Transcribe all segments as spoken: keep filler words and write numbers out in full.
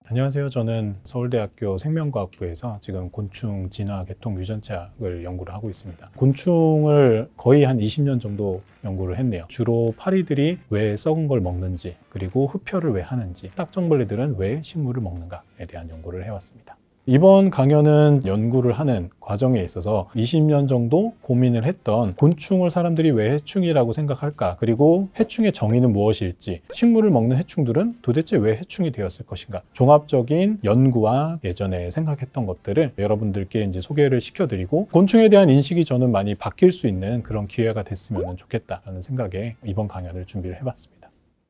안녕하세요. 저는 서울대학교 생명과학부에서 지금 곤충 진화 계통 유전체학을 연구를 하고 있습니다. 곤충을 거의 한 이십 년 정도 연구를 했네요. 주로 파리들이 왜 썩은 걸 먹는지, 그리고 흡혈을 왜 하는지, 딱정벌레들은 왜 식물을 먹는가에 대한 연구를 해왔습니다. 이번 강연은 연구를 하는 과정에 있어서 이십 년 정도 고민을 했던 곤충을 사람들이 왜 해충이라고 생각할까, 그리고 해충의 정의는 무엇일지, 식물을 먹는 해충들은 도대체 왜 해충이 되었을 것인가, 종합적인 연구와 예전에 생각했던 것들을 여러분들께 이제 소개를 시켜드리고, 곤충에 대한 인식이 저는 많이 바뀔 수 있는 그런 기회가 됐으면 좋겠다라는 생각에 이번 강연을 준비를 해봤습니다.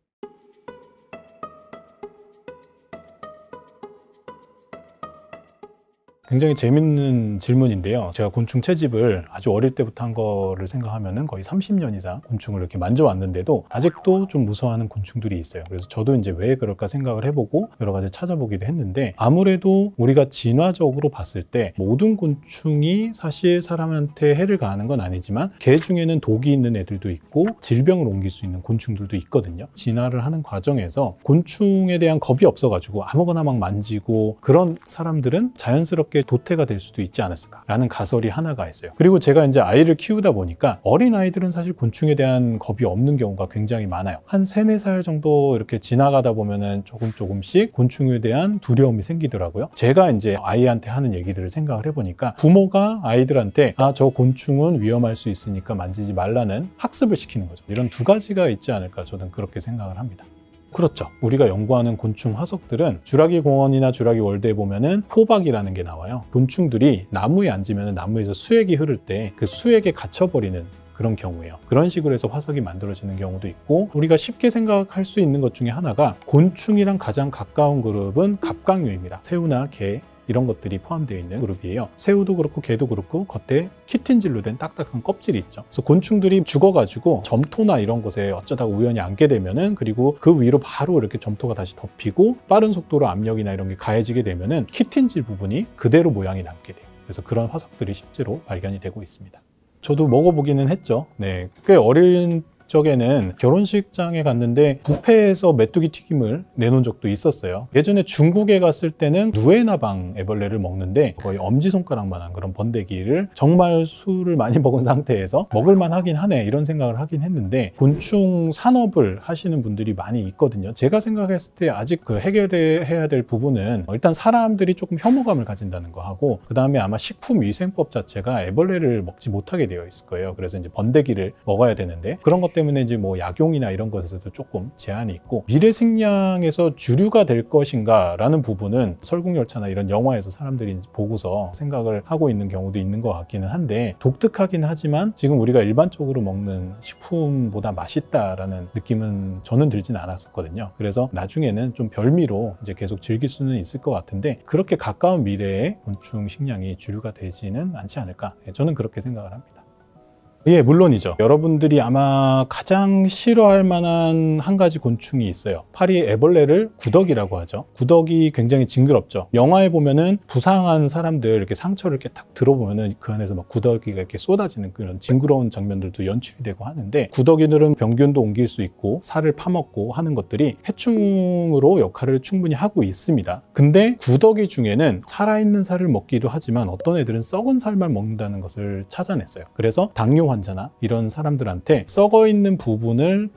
굉장히 재밌는 질문인데요. 제가 곤충 채집을 아주 어릴 때부터 한 거를 생각하면 거의 삼십 년 이상 곤충을 이렇게 만져왔는데도 아직도 좀 무서워하는 곤충들이 있어요. 그래서 저도 이제 왜 그럴까 생각을 해보고 여러 가지 찾아보기도 했는데, 아무래도 우리가 진화적으로 봤을 때 모든 곤충이 사실 사람한테 해를 가하는 건 아니지만 개 중에는 독이 있는 애들도 있고 질병을 옮길 수 있는 곤충들도 있거든요. 진화를 하는 과정에서 곤충에 대한 겁이 없어가지고 아무거나 막 만지고 그런 사람들은 자연스럽게 도태가 될 수도 있지 않았을까라는 가설이 하나가 있어요. 그리고 제가 이제 아이를 키우다 보니까 어린 아이들은 사실 곤충에 대한 겁이 없는 경우가 굉장히 많아요. 한 세네 살 정도 이렇게 지나가다 보면은 조금 조금씩 곤충에 대한 두려움이 생기더라고요. 제가 이제 아이한테 하는 얘기들을 생각을 해보니까 부모가 아이들한테 아, 저 곤충은 위험할 수 있으니까 만지지 말라는 학습을 시키는 거죠. 이런 두 가지가 있지 않을까, 저는 그렇게 생각을 합니다. 그렇죠. 우리가 연구하는 곤충 화석들은 주라기 공원이나 주라기 월드에 보면은 포박이라는 게 나와요. 곤충들이 나무에 앉으면 나무에서 수액이 흐를 때 그 수액에 갇혀버리는 그런 경우예요. 그런 식으로 해서 화석이 만들어지는 경우도 있고, 우리가 쉽게 생각할 수 있는 것 중에 하나가 곤충이랑 가장 가까운 그룹은 갑각류입니다. 새우나 게 이런 것들이 포함되어 있는 그룹이에요. 새우도 그렇고 개도 그렇고 겉에 키틴질로 된 딱딱한 껍질이 있죠. 그래서 곤충들이 죽어가지고 점토나 이런 곳에 어쩌다가 우연히 앉게 되면은, 그리고 그 위로 바로 이렇게 점토가 다시 덮이고 빠른 속도로 압력이나 이런 게 가해지게 되면은 키틴질 부분이 그대로 모양이 남게 돼요. 그래서 그런 화석들이 실제로 발견이 되고 있습니다. 저도 먹어보기는 했죠. 네, 꽤 어린 적에는 결혼식장에 갔는데 뷔페에서 메뚜기 튀김을 내놓은 적도 있었어요. 예전에 중국에 갔을 때는 누에나방 애벌레를 먹는데 거의 엄지손가락만한 그런 번데기를 정말 술을 많이 먹은 상태에서 먹을만 하긴 하네, 이런 생각을 하긴 했는데, 곤충 산업을 하시는 분들이 많이 있거든요. 제가 생각했을 때 아직 그 해결해야 될 부분은 일단 사람들이 조금 혐오감을 가진다는 거 하고, 그 다음에 아마 식품위생법 자체가 애벌레를 먹지 못하게 되어 있을 거예요. 그래서 이제 번데기를 먹어야 되는데 그런 것 때문에 이제 뭐 약용이나 이런 것에서도 조금 제한이 있고, 미래 식량에서 주류가 될 것인가 라는 부분은 설국열차나 이런 영화에서 사람들이 보고서 생각을 하고 있는 경우도 있는 것 같기는 한데, 독특하긴 하지만 지금 우리가 일반적으로 먹는 식품보다 맛있다라는 느낌은 저는 들진 않았었거든요. 그래서 나중에는 좀 별미로 이제 계속 즐길 수는 있을 것 같은데, 그렇게 가까운 미래에 곤충 식량이 주류가 되지는 않지 않을까, 저는 그렇게 생각을 합니다. 예, 물론이죠. 여러분들이 아마 가장 싫어할 만한 한 가지 곤충이 있어요. 파리 애벌레를 구더기라고 하죠. 구더기 굉장히 징그럽죠. 영화에 보면은 부상한 사람들 이렇게 상처를 이렇게 탁 들어보면은 그 안에서 막 구더기가 이렇게 쏟아지는 그런 징그러운 장면들도 연출이 되고 하는데, 구더기들은 병균도 옮길 수 있고 살을 파먹고 하는 것들이 해충으로 역할을 충분히 하고 있습니다. 근데 구더기 중에는 살아있는 살을 먹기도 하지만 어떤 애들은 썩은 살만 먹는다는 것을 찾아냈어요. 그래서 당뇨 환자나 이런 사람들한테 썩어 있는 부분을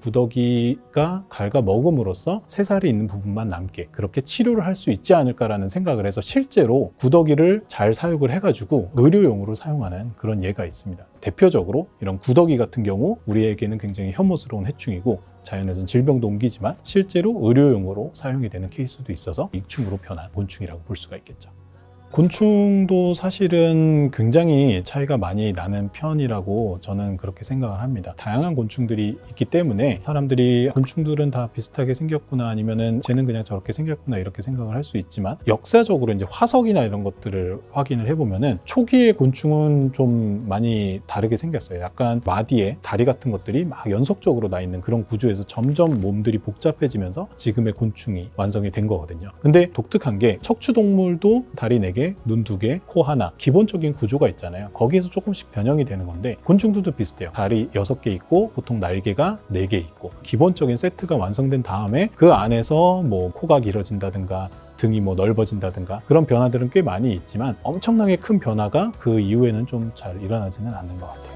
구더기가 갉아 먹음으로써 새살이 있는 부분만 남게 그렇게 치료를 할 수 있지 않을까라는 생각을 해서 실제로 구더기를 잘 사육을 해가지고 의료용으로 사용하는 그런 예가 있습니다. 대표적으로 이런 구더기 같은 경우 우리에게는 굉장히 혐오스러운 해충이고 자연에서는 질병도 옮기지만 실제로 의료용으로 사용이 되는 케이스도 있어서 익충으로 변한 곤충이라고 볼 수가 있겠죠. 곤충도 사실은 굉장히 차이가 많이 나는 편이라고 저는 그렇게 생각을 합니다. 다양한 곤충들이 있기 때문에 사람들이 곤충들은 다 비슷하게 생겼구나, 아니면은 쟤는 그냥 저렇게 생겼구나, 이렇게 생각을 할 수 있지만, 역사적으로 이제 화석이나 이런 것들을 확인을 해보면은 초기의 곤충은 좀 많이 다르게 생겼어요. 약간 마디에 다리 같은 것들이 막 연속적으로 나 있는 그런 구조에서 점점 몸들이 복잡해지면서 지금의 곤충이 완성이 된 거거든요. 근데 독특한 게 척추동물도 다리 네 개, 눈 두 개, 코 하나, 기본적인 구조가 있잖아요. 거기에서 조금씩 변형이 되는 건데, 곤충들도 비슷해요. 다리 여섯 개 있고 보통 날개가 네 개 있고 기본적인 세트가 완성된 다음에 그 안에서 뭐 코가 길어진다든가 등이 뭐 넓어진다든가 그런 변화들은 꽤 많이 있지만 엄청나게 큰 변화가 그 이후에는 좀 잘 일어나지는 않는 것 같아요.